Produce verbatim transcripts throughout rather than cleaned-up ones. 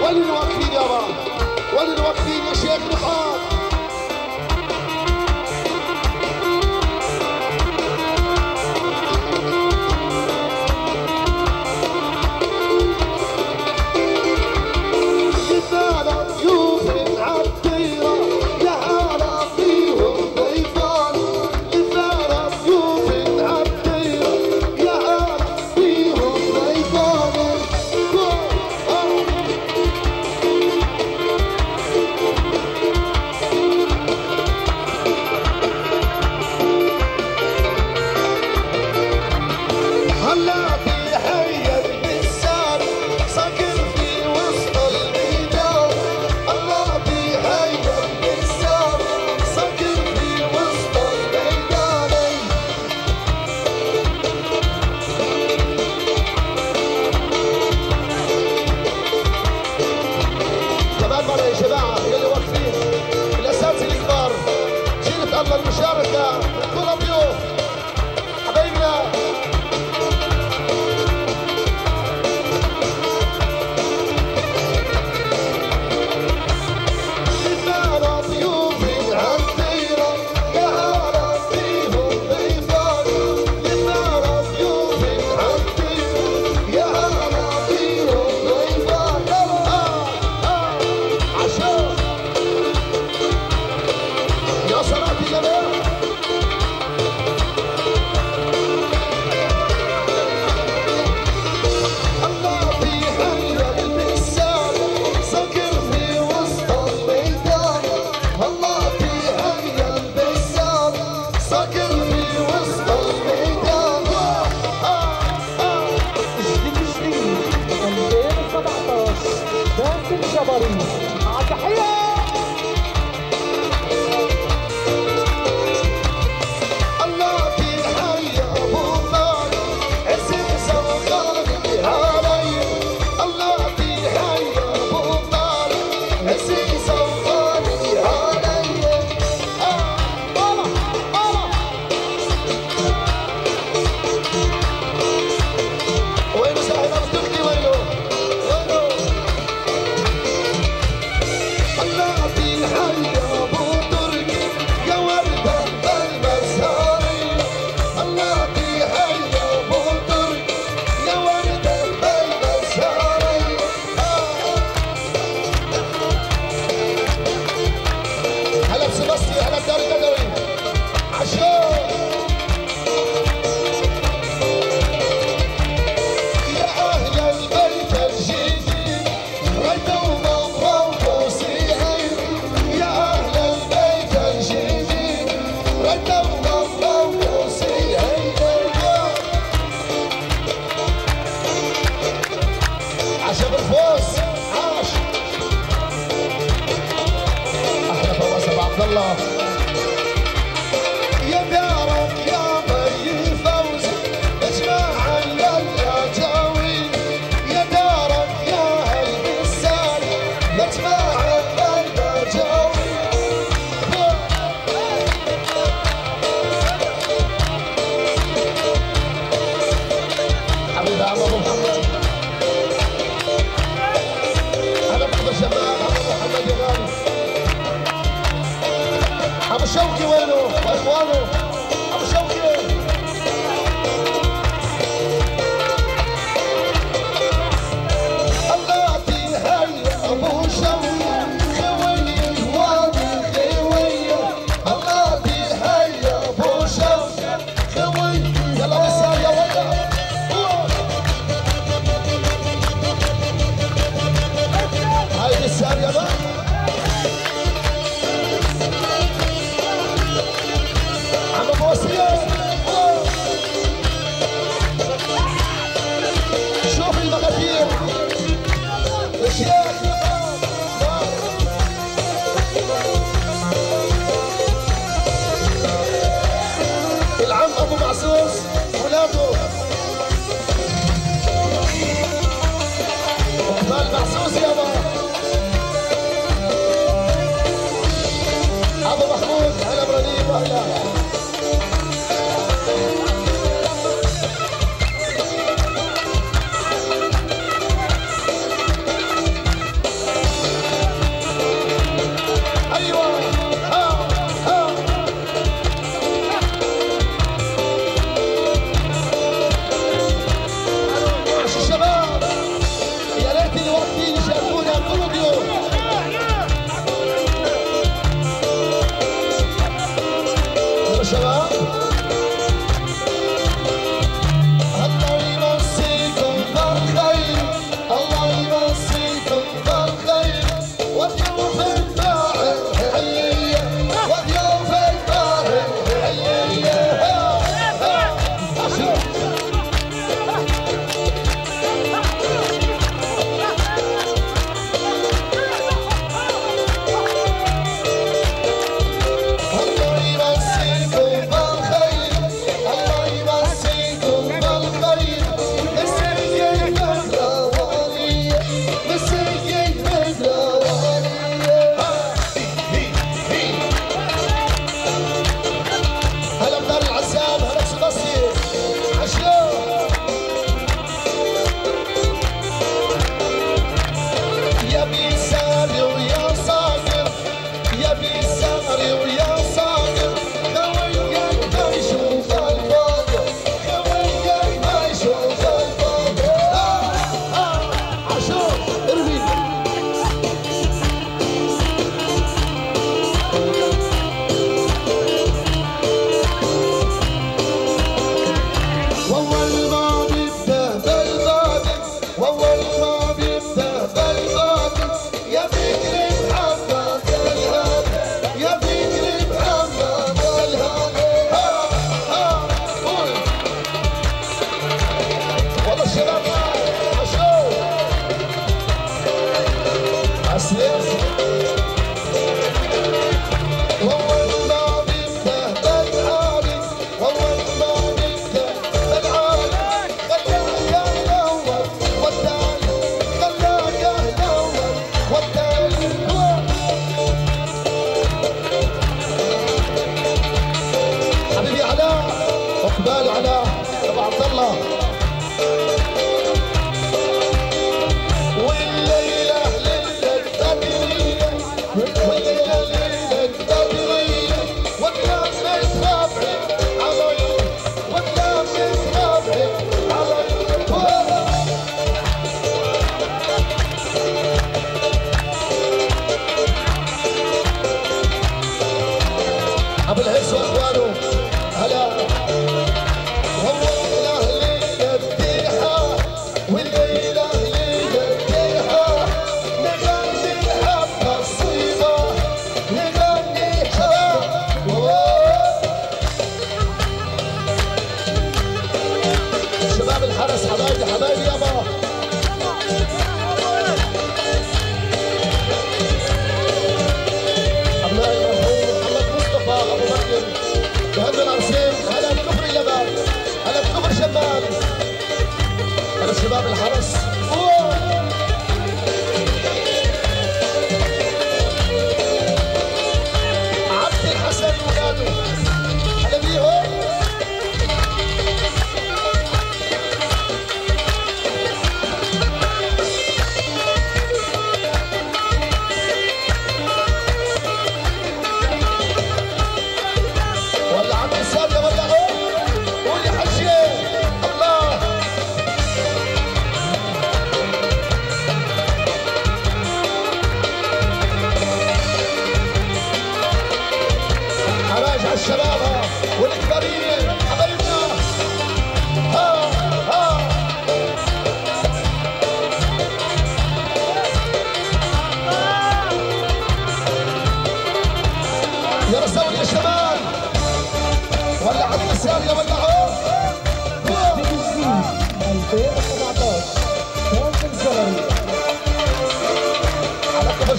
وين الواقفين يابا؟ وين الواقفين يا شيخ نقاط؟ المشاركة كل الضيوف حبايبنا لنا ضيوف العطيرة يا هلا فيهم ضيفان لنا ضيوف العطيرة يا هلا فيهم ضيفان اه اه عشان يا صلاة النبي الله يا دارك يا بي الفوز اجمع الأجاوي يا دارك يا هل السال اجمع الأجاوي حبيب عم ابو محمد هذا بعض الشباب عم ابو محمد يا غالي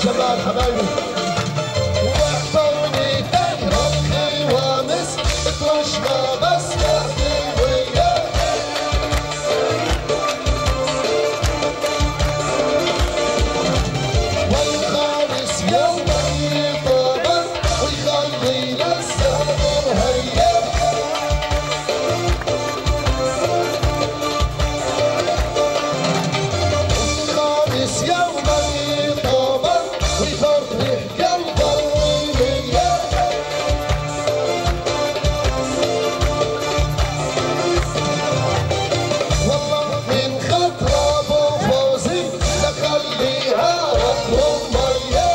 الشباب حبايبي واعطوني فكرة خوامس اطرش ما بس احكي وياك والخامس يوم يطبق ويخلي للسهر هياك الخامس يوم يطبق ويفرح قلب الرمية والله من خطر ابو فوزي لخليها رمية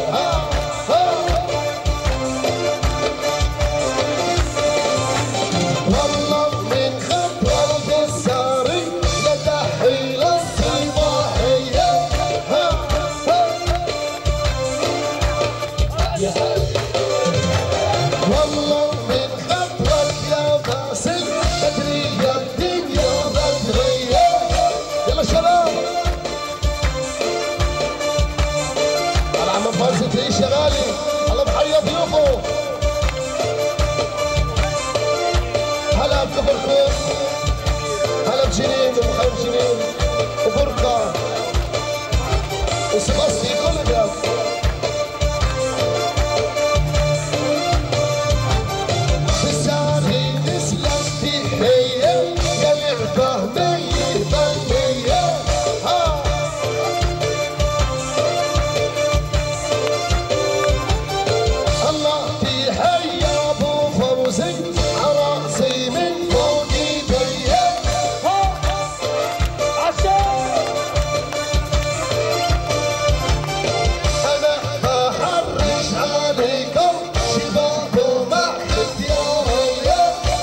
والله من خطر البساري لتحيل الصباحية والله من خطرك يا باسل بدرية الدنيا بدرية يلا شباب على عم فارس تعيش يا غالي الله محيا ضيوفه هلا بكفركم هلا بجنين ومخيم جنين وبركة وسباستي كل الناس بساري نسلم تحية يا لعبة مية فنية الله تحية ابو فوزي عراسي من فوق ايديا انا بحرش عليكم شباب ومع اختيارية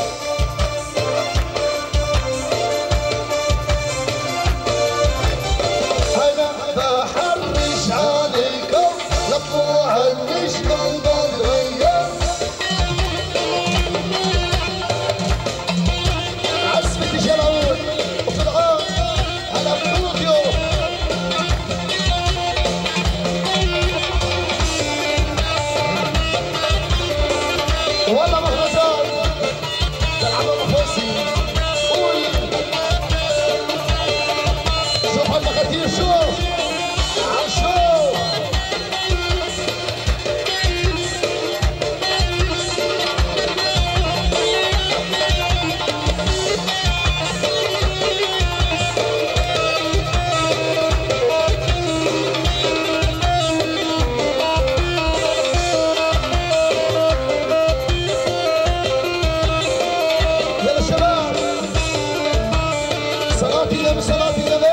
انا بحرش عليكم لطلوع النجم البدرية عزمة جلال وفرعون هلا بطوكيو والله مهرجان العم ابو فوزي قول شوف المقادير شوف عشوف يلا شباب صلاتي النبي صلاتي النبي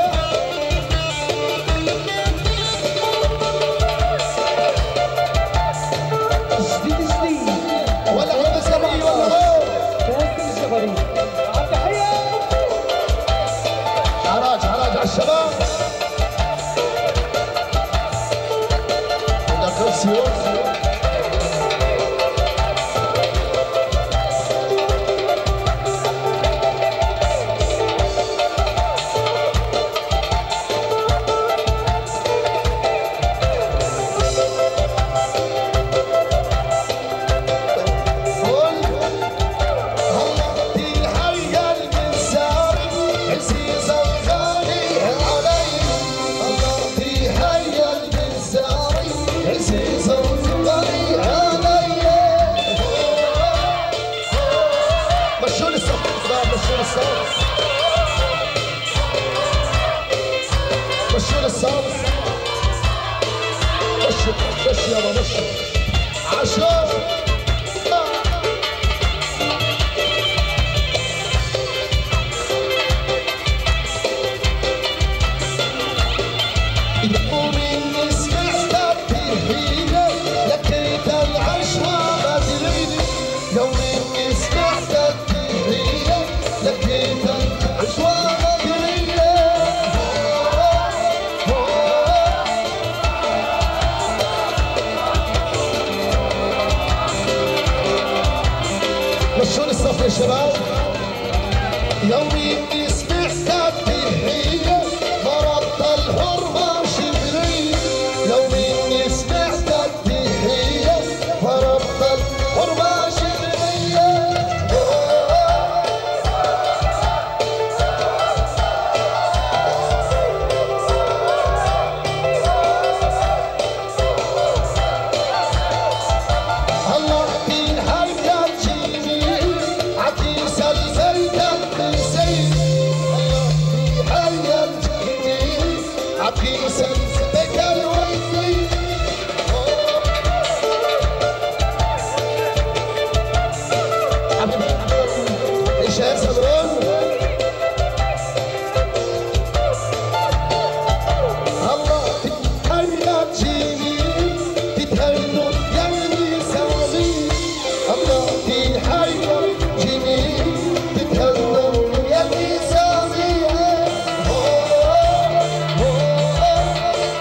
جديد جديد ولا حب الزمري ولا غير كافي الجبري التحية حراج حراج على الشباب عندنا كرسي قول الله تحية المنساري عزيز الغالي علي الله تحية المنساري عزيز الغالي علي مشوا لي الصف شباب مشوا لي الصف مشوا لي الصف مشوا مشوا يابا مشوا عشرة ومن سمعت التحية لكيت العشوة بدري يوم من سمعت التحية لكيت العشوة بدري مشوا الصف يا شباب يومي اني سمعت التحية مرضت الحرمة شبري يومي اني عبيسا بك الويلي حبيبي ايش يا سمران الله تتهيأ تجيني تتهنوا يا نسامي الله تتهيأ تجيني تتهنوا يا نسامي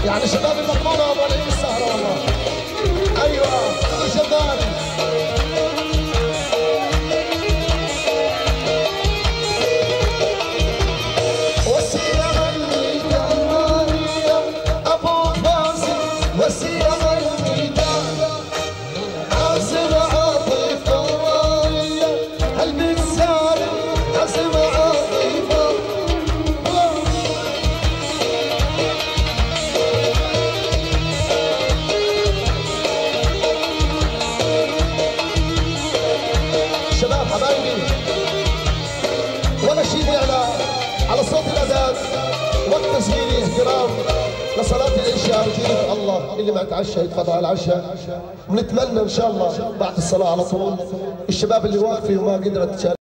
يعني شباب المقبوله طالعين السهره والله. ايوه شغال. والسياره الميدانيه ابو فازل، والسياره الميدانيه عازم عاطف طوايه، قلبي السالم عازم عاطفه. شباب حبايبي، ونشيدي على على صوت الاذان وقت تسجيلي احترام لصلاه العشاء. وجيب الله اللي ما تعشى يتفضل على العشاء. ونتمنى ان شاء الله بعد الصلاه على طول الشباب اللي واقفين وما قدرت تشارك